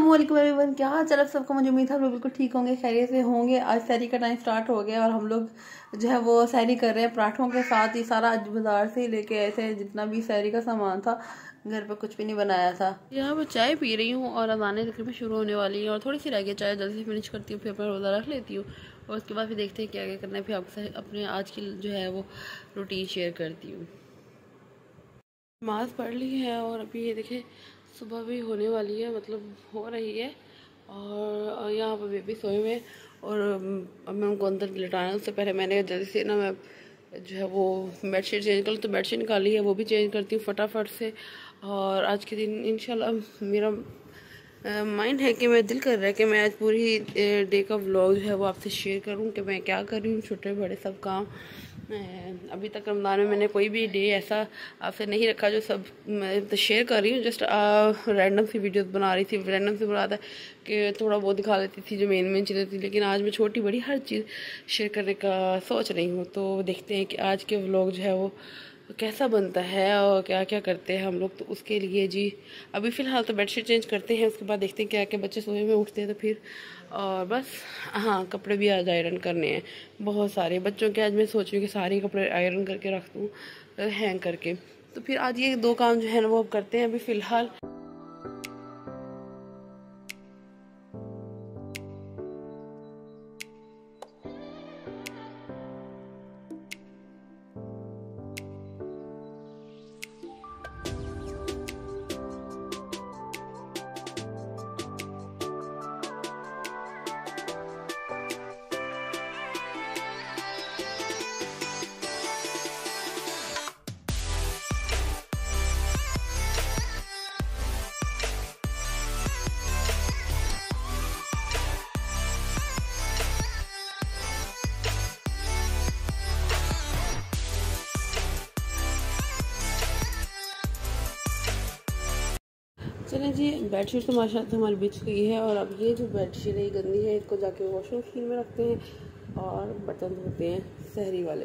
अस्सलामुअलैकुम एवरीवन, क्या हाल चाल सबका। मुझे उम्मीद है आप लोग बिल्कुल ठीक होंगे, खैरियत से होंगे। आज सैरी का टाइम स्टार्ट हो गया और हम लोग जो है वो सैरी कर रहे हैं पराठों के साथ। ये सारा आज बाजार से ही लेके आए थे, जितना भी सैरी का सामान था, घर पे कुछ भी नहीं बनाया था। यहाँ पर चाय पी रही हूँ और अज़ानें तकरीबन शुरू होने वाली हैं और थोड़ी सी रह गई चाय, जल्दी से फिनिश करती हूँ, फिर अपना रोज़ा रख लेती हूँ और उसके बाद फिर देखते हैं क्या क्या करना है। फिर आपके साथ अपने आज की जो है वो रूटीन शेयर करती हूँ। नमाज़ पढ़ ली है और अभी ये देखें सुबह भी होने वाली है, मतलब हो रही है। और यहाँ पर बेबी सोए हुए हैं और अब मैं उनको अंदर लिटाना। उससे पहले मैंने जल्दी से ना मैं जो है वो बेडशीट चेंज कर लूँ, तो बेडशीट निकाली है वो भी चेंज करती हूँ फटाफट से। और आज के दिन इंशाल्लाह मेरा माइंड है कि मैं दिल कर रहा है कि मैं आज पूरी डे का व्लॉग जो है वो आपसे शेयर करूँ कि मैं क्या कर रही हूँ, छोटे बड़े सब काम। अभी तक रमज़ान में मैंने कोई भी डे ऐसा आपसे नहीं रखा जो सब मैं तो शेयर कर रही हूँ। जस्ट रैंडम सी वीडियोस बना रही थी, रैंडम से बना था कि थोड़ा बहुत दिखा लेती थी जो मेन चीज़ें थी। लेकिन आज मैं छोटी बड़ी हर चीज़ शेयर करने का सोच रही हूँ। तो देखते हैं कि आज के व्लॉग जो है वो कैसा बनता है और क्या क्या करते हैं हम लोग। तो उसके लिए जी अभी फ़िलहाल तो बेडशीट चेंज करते हैं, उसके बाद देखते हैं क्या क्या बच्चे सोए में उठते हैं तो फिर। और बस हाँ, कपड़े भी आज आयरन करने हैं बहुत सारे बच्चों के। आज मैं सोच रही हूँ कि सारे कपड़े आयरन करके रख दूँ हैंग करके। तो फिर आज ये दो काम जो है ना वो अब करते हैं अभी फ़िलहाल। चलें जी, बेडशीट तो माशाल्लाह हमारी बिछ गई है और अब ये जो बेडशीट है गंदी है, इसको जाके वॉशिंग मशीन में रखते हैं और बर्तन धोते हैं सहरी वाले।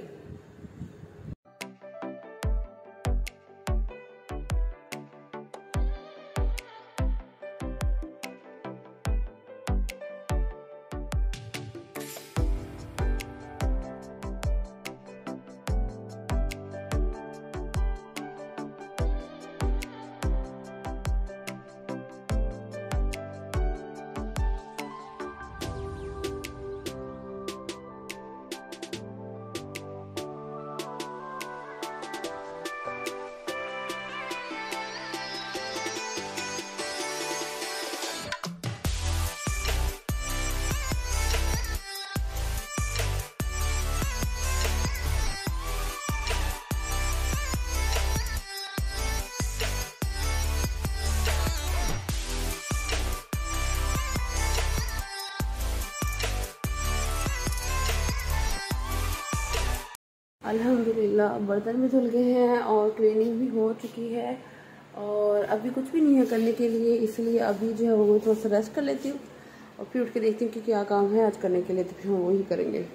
अल्हम्दुलिल्लाह बर्तन भी धुल गए हैं और क्लीनिंग भी हो चुकी है और अभी कुछ भी नहीं है करने के लिए, इसलिए अभी जो है वो थोड़ा सा रेस्ट कर लेती हूँ और फिर उठ के देखती हूँ कि क्या काम है आज करने के लिए, तो फिर हम वही करेंगे।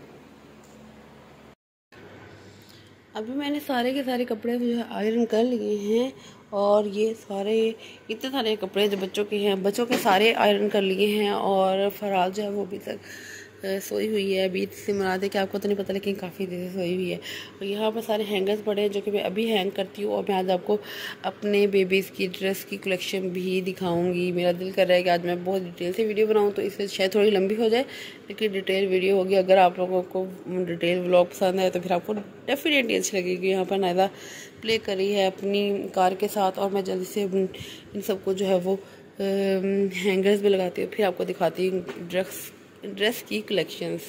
अभी मैंने सारे के सारे कपड़े जो है आयरन कर लिए हैं और ये सारे इतने सारे कपड़े जो बच्चों के हैं, बच्चों के सारे आयरन कर लिए हैं। और फराल जो है वो अभी तक सोई हुई है। अभी से मुराद है कि आपको तो नहीं पता, लेकिन काफ़ी देर से सोई हुई है। और यहाँ पर सारे हैंगर्स पड़े हैं जो कि मैं अभी हैंग करती हूँ और मैं आज आपको अपने बेबीज़ की ड्रेस की कलेक्शन भी दिखाऊंगी। मेरा दिल कर रहा है कि आज मैं बहुत डिटेल से वीडियो बनाऊँ, तो इससे शायद थोड़ी लंबी हो जाए लेकिन डिटेल वीडियो होगी। अगर आप लोगों को डिटेल व्लॉग पसंद है तो फिर आपको डेफिनेटली अच्छी लगेगी। यहाँ पर नायदा प्ले कर रही है अपनी कार के साथ और मैं जल्दी से इन सबको जो है वो हैंगर्स भी लगाती हूँ, फिर आपको दिखाती हूँ ड्रेस की कलेक्शंस।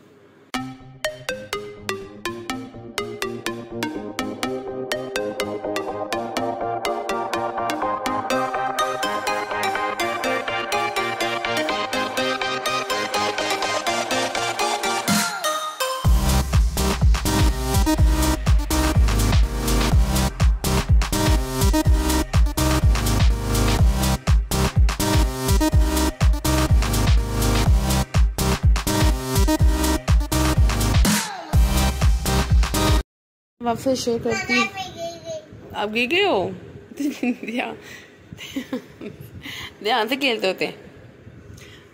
आपसे शेयर करती हूँ। आप गए हो ध्यान से खेलते होते हैं।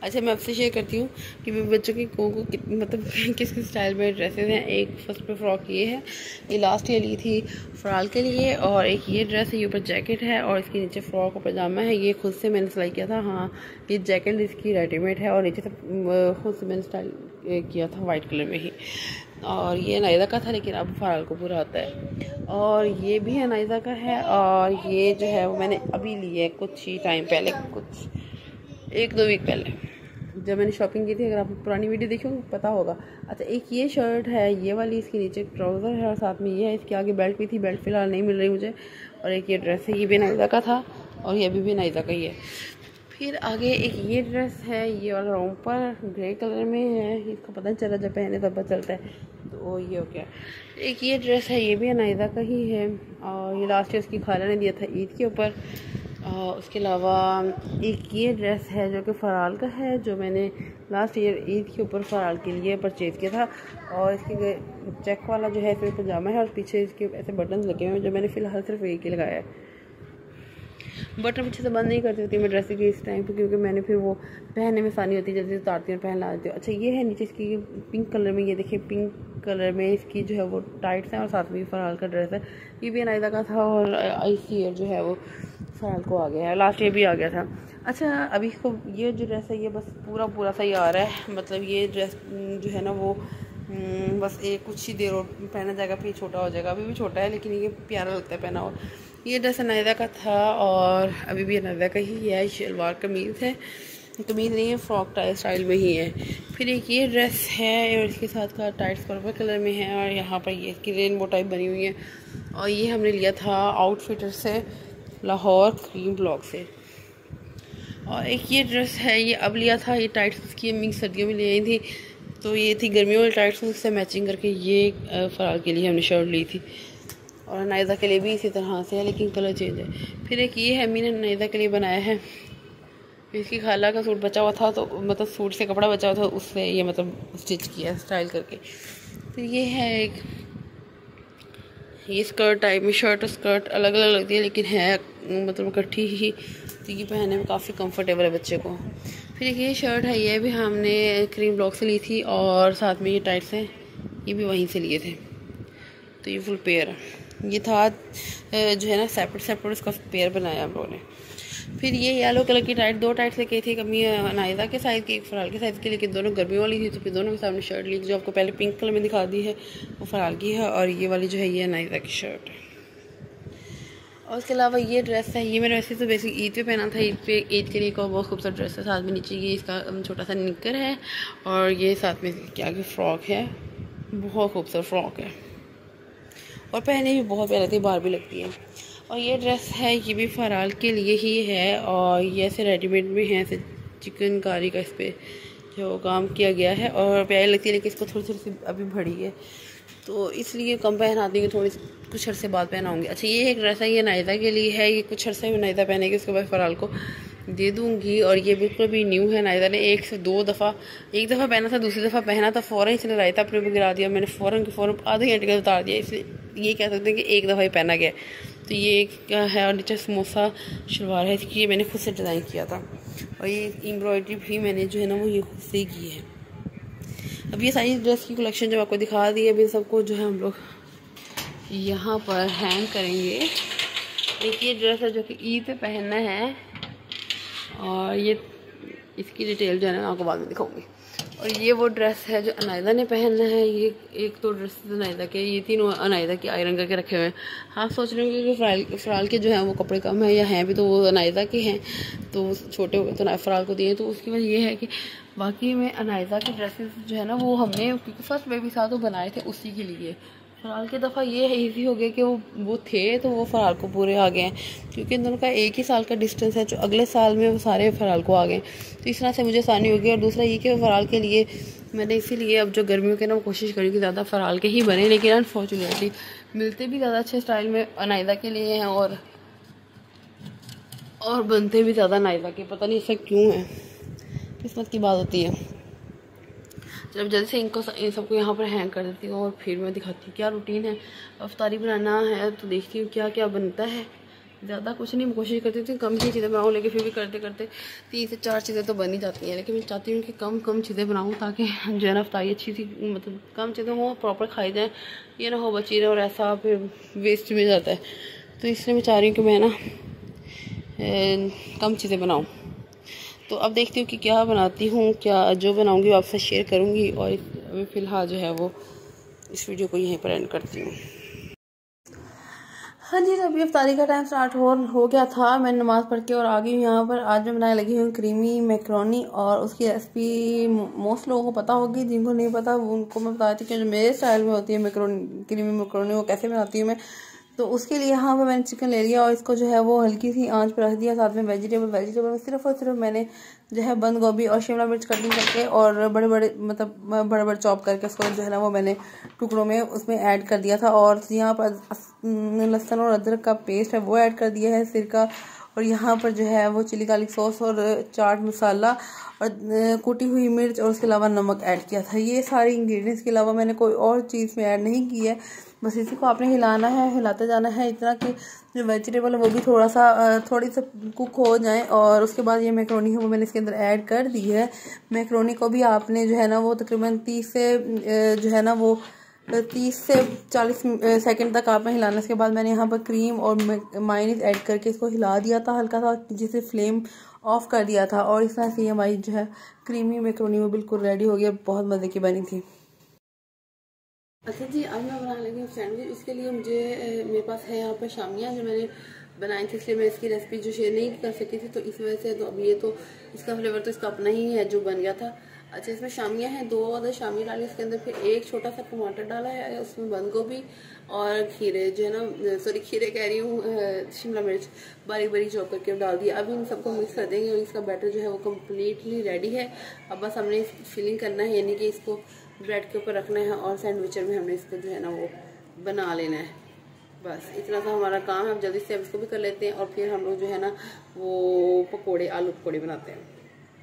अच्छा, मैं आपसे शेयर करती हूँ कि मेरे बच्चों की मतलब किस किस स्टाइल में ड्रेसेस हैं। एक फर्स्ट पे फ्रॉक ये है, ये लास्ट ईयर ली थी फ़राल के लिए, और एक ये ड्रेस है, ये ऊपर जैकेट है और इसके नीचे फ्रॉक और पजामा है। ये खुद से मैंने सिलाई किया था। हाँ, ये जैकेट इसकी रेडीमेड है और नीचे से खुद से मैंने स्टाइल किया था वाइट कलर में ही। और ये नायदा का था, लेकिन अब फ़राल को पूरा आता है। और ये भी है नायदा का है, और ये जो है वो मैंने अभी ली है कुछ ही टाइम पहले, कुछ 1-2 वीक पहले जब मैंने शॉपिंग की थी। अगर आप पुरानी वीडियो देखी हो पता होगा। अच्छा, एक ये शर्ट है ये वाली, इसके नीचे ट्राउज़र है और साथ में ये है, इसके आगे बेल्ट भी थी, बेल्ट फ़िलहाल नहीं मिल रही मुझे। और एक ये ड्रेस है, ये भी नायदा का था और ये अभी भी नायदा का ही है। फिर आगे एक ये ड्रेस है, ये वाला रोम्पर ग्रे कलर में है, इसका पता नहीं चला, जब पहने तब पता चलता है। तो ये हो गया। एक ये ड्रेस है, ये भी अनायदा का ही है और ये लास्ट ईयर उसकी खाला ने दिया था ईद के ऊपर। उसके अलावा एक ये ड्रेस है जो कि फ़राल का है, जो मैंने लास्ट ईयर ईद के ऊपर फ़राल के लिए परचेज़ किया था। और इसके चेक वाला जो है इसमें पजामा है और पीछे इसके ऐसे बटन लगे हुए हैं, जो मैंने फ़िलहाल सिर्फ एक ही लगाया है। बटन पीछे से बंद नहीं करती होती मैं ड्रेस की इस टाइम पे, क्योंकि मैंने फिर वो पहनने में आसानी होती है, जल्दी उतारती हूँ पहन ला देती हूँ। अच्छा, ये है नीचे इसकी पिंक कलर में, ये देखिए पिंक कलर में इसकी जो है वो टाइट्स हैं और साथ में फ़राल का ड्रेस है। ये भी अनायदा का था और इस ईयर जो है वो फ़राल को आ गया है, लास्ट ईयर भी आ गया था। अच्छा, अभी इसको ये जो ड्रेस है ये बस पूरा सही आ रहा है, मतलब ये ड्रेस जो है ना वो बस एक कुछ ही देर और पहना जाएगा, फिर छोटा हो जाएगा। अभी भी छोटा है लेकिन ये प्यारा लगता है पहना हुआ। ये ड्रेस अनायदा का था और अभी भी अनायदा का ही है। शलवार कमीज़ है, कमीज़ नहीं है, फ्रॉक टाइप स्टाइल में ही है। फिर एक ये ड्रेस है और इसके साथ का टाइट्स पर्पल कलर में है और यहाँ पर ये इसकी रेनबो टाइप बनी हुई है। और ये हमने लिया था आउटफिटर से, लाहौर क्रीम ब्लॉक से। और एक ये ड्रेस है, ये अब लिया था, ये टाइट्स उसकी अम्मी सर्दियों में ले आई थी, तो ये थी गर्मियों वाली टाइट्स, उससे मैचिंग करके ये फ़राल के लिए हमने शर्ट ली थी। और अनायदा के लिए भी इसी तरह से है लेकिन कलर चेंज है। फिर एक ये है, मैंने अनायदा के लिए बनाया है, इसकी खाला का सूट बचा हुआ था, तो मतलब सूट से कपड़ा बचा हुआ था, उससे ये मतलब स्टिच किया स्टाइल करके। फिर ये है एक, ये स्कर्ट टाइप में, शर्ट और स्कर्ट अलग अलग लगती है लेकिन है मतलब इकट्ठी ही, तो ये पहनने में काफ़ी कंफर्टेबल है बच्चे को। फिर एक ये शर्ट है, ये भी हमने क्रीम ब्लॉक से ली थी और साथ में ये टाइट्स हैं, ये भी वहीं से लिए थे। तो ये फुल पेयर ये था जो है ना, सेपरेट इसका पेयर बनाया हम लोगों ने। फिर ये येलो कलर की टाइट, 2 टाइट लेके थी, कभी अनायदा के साइज़ की, एक फ़राल के साइज़ की, लेकिन दोनों गर्मियों वाली थी, तो फिर दोनों के सामने शर्ट ली। जो आपको पहले पिंक कलर में दिखा दी है वो फ़राल की है और ये वाली जो है ये अनायदा की शर्ट है। और उसके अलावा ये ड्रेस है, ये मैंने वैसे तो बेसिक ईद पे पहना था, ईद के लिए एक बहुत खूबसूरत ड्रेस है। साथ में नीचे ये इसका छोटा सा निक्कर है और ये साथ में क्या आगे फ्रॉक है, बहुत खूबसूरत फ्रॉक है और पहने भी बहुत प्यारी लगती है, बाहर भी लगती है। और ये ड्रेस है, ये भी फ़राल के लिए ही है और ये ऐसे रेडीमेड में है, ऐसे चिकनकारी का इस पर जो काम किया गया है और प्यारी लगती है, लेकिन इसको थोड़ी सी अभी बड़ी है तो इसलिए कम पहनाती हूँ, थोड़ी कुछ अर्से बाद पहनाऊँगी। अच्छा, ये एक ड्रेस है, ये नायदा के लिए है, ये कुछ अर्से में नायदा पहनेगी, उसके बाद फ़राल को दे दूँगी। और ये बिल्कुल भी न्यू है, नायदा ने 1 से 2 दफ़ा, एक दफ़ा पहना था, दूसरी दफ़ा पहना था, फ़ौरन इसने रायता अपने ऊपर गिरा दिया, मैंने फ़ौरन आधे घंटे का उतार दिया, इसलिए ये कह सकते हैं कि एक दफ़ा ही पहना गया। तो ये क्या है, और नीचे समोसा शलवार है, इसकी ये मैंने खुद से डिज़ाइन किया था और ये एम्ब्रॉयडरी भी मैंने जो है ना वो ये खुद से की है। अब ये सारी ड्रेस की कलेक्शन जब आपको दिखा दी है, अभी सबको जो है हम लोग यहाँ पर हैंग करेंगे। एक ये ड्रेस है जो कि ईद पे पहनना है और ये इसकी डिटेल जो है ना आपको बाद में दिखाऊंगी। और ये वो ड्रेस है जो अनायदा ने पहनना है, ये एक तो ड्रेस अनायदा के, ये तीनों अनायदा की आयरन करके रखे हुए हैं। हाँ, सोच रहे होंगे कि फ़राल के जो है वो कपड़े कम है या हैं भी, तो वो अनायदा के हैं, तो छोटे हो गए तो फ़राल को दिए। तो उसकी वजह ये है कि बाकी में अनायदा के ड्रेसेस जो है ना वो हमने क्योंकि फर्स्ट बेबी साथ वो बनाए थे उसी के लिए। फ़राल के दफ़ा ये है ईजी हो गया कि वो थे तो वो फ़राल को पूरे आ गए हैं, क्योंकि इन दोनों का 1 ही साल का डिस्टेंस है, जो अगले साल में वो सारे फ़राल को आ गए। तो इस तरह से मुझे आसानी होगी। और दूसरा ये कि फ़राल के लिए मैंने इसीलिए अब जो गर्मियों के ना वो कोशिश करी कि ज़्यादा फ़राल के ही बने, लेकिन अनफॉर्चुनेटली मिलते भी ज़्यादा अच्छे स्टाइल में अनायदा के लिए हैं और बनते भी ज़्यादा अनायदा के, पता नहीं ऐसा क्यों है, किस्मत की बात होती है। जब जल्दी से इन सबको यहाँ पर हैंग कर देती हूँ और फिर मैं दिखाती हूँ क्या रूटीन है। अफ्तारी बनाना है तो देखती हूँ क्या क्या बनता है ज़्यादा कुछ नहीं, कोशिश करती थी कम ही चीज़ें बनाऊँ, लेकिन फिर भी करते करते 3 से 4 चीज़ें तो बन ही जाती हैं। लेकिन मैं चाहती हूँ कि कम चीज़ें बनाऊँ ताकि जो है ना इफ्तारी अच्छी सी, मतलब कम चीज़ें हो, प्रॉपर खाई जाए, ये ना हो बची रहे और ऐसा फिर वेस्ट में जाता है। तो इसलिए मैं चाह रही हूँ कि मैं ना कम चीज़ें बनाऊँ। तो अब देखती हूँ कि क्या बनाती हूँ, क्या जो बनाऊँगी वो आपसे शेयर करूँगी। और अभी फ़िलहाल जो है वो इस वीडियो को यहीं पर एंड करती हूँ। हाँ जी, तो अभी इफ्तारी का टाइम स्टार्ट हो गया था। मैं नमाज़ पढ़ के और आ गई हूँ यहाँ पर। आज मैं बनाने लगी हूँ क्रीमी मैकरोनी, और उसकी रेसिपी मोस्ट लोगों को पता होगी, जिनको नहीं पता उनको मैं बताती हूँ कि जो मेरे स्टाइल में होती है मैकरोनी, क्रीमी मैकरोनी, वो कैसे बनाती हूँ मैं। तो उसके लिए यहाँ पर मैंने चिकन ले लिया और इसको जो है वो हल्की सी आंच पर रख दिया। साथ में वेजिटेबल में सिर्फ और सिर्फ मैंने जो है बंद गोभी और शिमला मिर्च कटिंग करके और बड़े बड़े चॉप करके उसको जो है ना वो मैंने टुकड़ों में उसमें ऐड कर दिया था। और यहाँ पर लहसुन और अदरक का पेस्ट है वो ऐड कर दिया है, सिरका, और यहाँ पर जो है वो चिली गार्लिक सॉस और चाट मसाला और कुटी हुई मिर्च और उसके अलावा नमक ऐड किया था। ये सारे इंग्रेडिएंट्स के अलावा मैंने कोई और चीज़ में ऐड नहीं की है। बस इसी को आपने हिलाना है, हिलाते जाना है इतना कि जो वेजिटेबल है वो भी थोड़ी सा कुक हो जाए। और उसके बाद ये मैकरोनी है वो मैंने इसके अंदर ऐड कर दी है। मैकरोनी को भी आपने जो है ना वो तकरीबन 30 से 40 सेकंड तक आपने हिलाना। इसके बाद मैंने यहाँ पर क्रीम और मायोनीज ऐड करके इसको हिला दिया था हल्का सा, जिसे फ्लेम ऑफ कर दिया था। और इस तरह से हमारी जो है क्रीमी मैकरोनी वो बिल्कुल रेडी हो गया, बहुत मज़े की बनी थी। अच्छा जी, आज मैं बनाने लगी हूँ सैंडविच। इसके लिए मेरे पास है यहाँ पर शामियाँ जो मैंने बनाई थी, इसलिए मैं इसकी रेसिपी जो शेयर नहीं कर सकी थी, तो इस वजह से तो अब ये तो इसका फ्लेवर तो इसका अपना ही है जो बन गया था। अच्छा, इसमें शामियाँ हैं, 2 अदर शामी डाली इसके अंदर, फिर एक छोटा सा टमाटर डाला है, उसमें बंद गोभी और खीरे जो है ना, सॉरी खीरे कह रही हूँ, शिमला मिर्च बारीक चॉप करके डाल दिया। अभी इन सबको मिक्स कर देंगे और इसका बैटर जो है वो कम्प्लीटली रेडी है। अब बस हमने फिलिंग करना है, यानी कि इसको ब्रेड के ऊपर रखना है और सैंडविचर में हमने इसको जो है ना वो बना लेना है। बस इतना सा हमारा काम है। अब जल्दी से अब इसको भी कर लेते हैं और फिर हम लोग जो है ना वो पकोड़े, आलू पकोड़े बनाते हैं।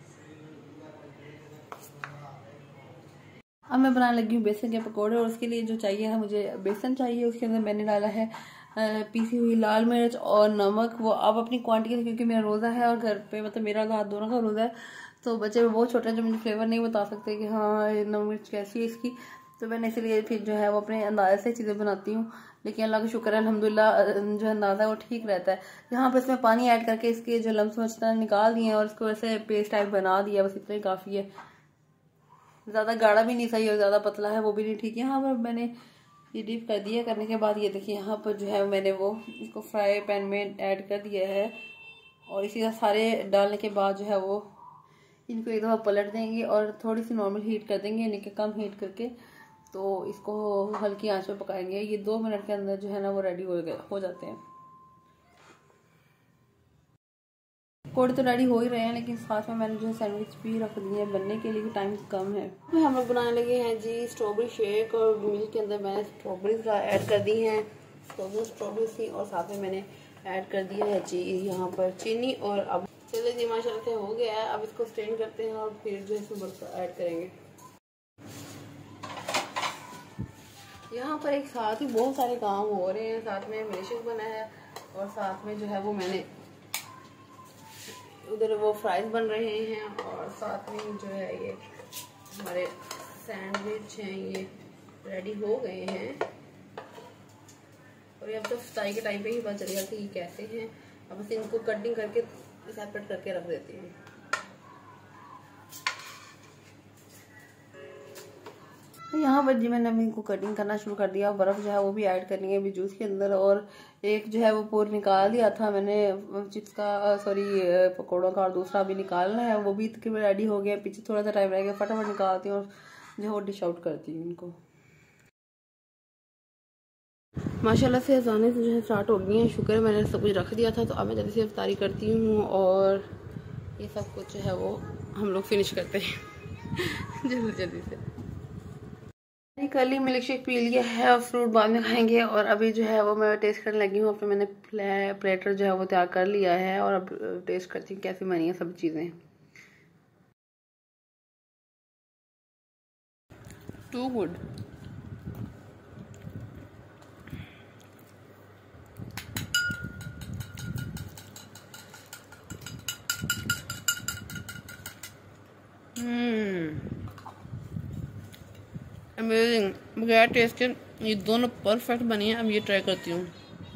अब मैं बनाने लगी हूँ बेसन के पकोड़े, और उसके लिए जो चाहिए है मुझे बेसन चाहिए। उसके अंदर मैंने डाला है पीसी हुई लाल मिर्च और नमक। वो आप अपनी क्वांटिटी, क्योंकि मेरा रोज़ा है और घर पे मतलब मेरा हाथ दोनों का रोज़ा है, तो बच्चे बहुत छोटे हैं जो मुझे फ्लेवर नहीं बता सकते कि हाँ नमक मिर्च कैसी है इसकी, तो मैंने इसलिए फिर जो है वो अपने अंदाजे से चीज़ें बनाती हूँ। लेकिन अल्लाह का शुक्र है अल्हम्दुलिल्लाह, जो अंदाज़ा है वो ठीक रहता है। यहाँ पर इसमें पानी ऐड करके इसके जो लम्स मचता निकाल दिए और इसको ऐसे पेस्ट टाइप बना दिया, बस इतना ही काफ़ी है। ज़्यादा गाढ़ा भी नहीं सही और ज़्यादा पतला है वो भी नहीं ठीक है। यहाँ पर मैंने ये डीप कर दिया, करने के बाद ये देखिए यहाँ पर जो है मैंने वो इसको फ्राई पैन में ऐड कर दिया है। और इसी तरह सारे डालने के बाद जो है वो इनको एक दफ़ा पलट देंगे और थोड़ी सी नॉर्मल हीट कर देंगे, यानी कि कम हीट करके, तो इसको हल्की आंच पर पकाएंगे। ये 2 मिनट के अंदर जो है ना वो रेडी हो जाते हैं। पकौड़े तो रेडी हो ही रहे हैं, लेकिन साथ में मैंने जो है सैंडविच भी रख दिए हैं बनने के लिए, टाइम कम है। हम लोग बनाने लगे हैं जी स्ट्रॉबेरी शेक, और मिल्क के अंदर मैंने स्ट्रॉबेरीज ऐड कर दी हैं, स्ट्रॉबेरी थी, और साथ में मैंने ऐड कर दिया है जी यहाँ पर चीनी। और अब चलिए जी माशाल्लाह से हो गया है। अब इसको स्ट्रेन करते हैं और फिर जो है इसमें बर्फ ऐड करेंगे। यहाँ पर एक साथ ही बहुत सारे काम हो रहे हैं, साथ में मिल्कशेक बना है और साथ में जो है वो मैंने उधर वो फ्राइज बन रहे हैं, और साथ में जो है ये हमारे सैंडविच हैं ये रेडी हो गए हैं। और ये अब तो फ्राई के टाइम पे ही पता चलेगा कि ये कैसे हैं। अब बस इनको कटिंग करके सेपरेट करके रख देती हूँ। यहाँ पर जी मैंने अभी इनको कटिंग करना शुरू कर दिया। बर्फ़ जो है वो भी ऐड करनी है अभी जूस के अंदर, और एक जो है वो पूर निकाल दिया था मैंने चिप्स का, सॉरी पकौड़ों का, और दूसरा अभी निकालना है, वो भी तकरीबन रेडी हो गया। पीछे थोड़ा सा टाइम रह गया, फटाफट निकालती हूँ और जो है वो डिश आउट करती हूँ इनको। माशाल्लाह से अज़ाने से जो है स्टार्ट हो गई हैं। शुक्र है मैंने सब कुछ रख दिया था। तो अब मैं जल्दी से इफ्तारी करती हूँ और ये सब कुछ जो है वो हम लोग फिनिश करते हैं जल्दी से। कल ही मिल्क शेक पी लिया है और फ्रूट बाद में खाएंगे। और अभी जो है वो मैं टेस्ट करने लगी हूँ। फिर मैंने प्लेटर जो है वो तैयार कर लिया है और अब टेस्ट करती हूँ कैसी बनी है सब चीज़ें। Too good. अमेजिंग, बगैर टेस्ट के ये दोनों परफेक्ट बनी है। अब ये ट्राई करती हूँ।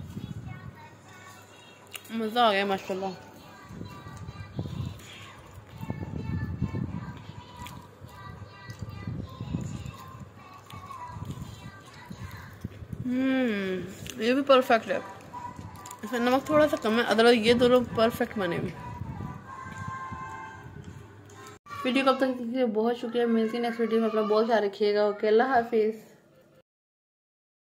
मज़ा आ गया माशाल्लाह। ये भी परफेक्ट है। इसमें नमक थोड़ा सा कम है, अदरवाइज ये दोनों परफेक्ट बने हुए। वीडियो कब तक देखिए, बहुत शुक्रिया। मिलती है नेक्स्ट वीडियो में। अपना बहुत ख्याल रखिएगा। ओके, अल्लाह हाफिज़।